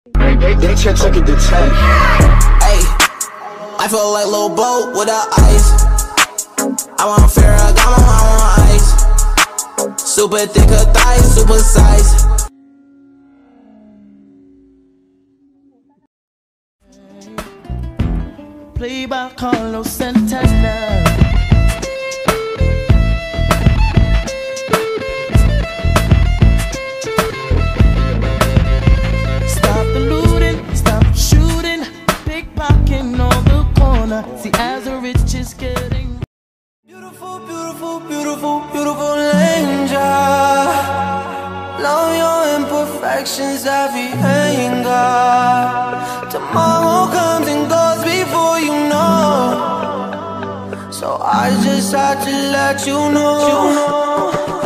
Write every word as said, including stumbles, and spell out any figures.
They, they, they check second to ten. Hey, I feel like Lil Bo without ice. I want Ferragamo, I want ice. Super thick her thighs, super size. Play by Carlos Santana. Stop the looting, stop shooting, pickpocketing on the corner. See, as the rich is getting Beautiful, beautiful, beautiful, beautiful angel. Love your imperfections, every anger. Tomorrow comes and goes before you know. So I just had to let you know.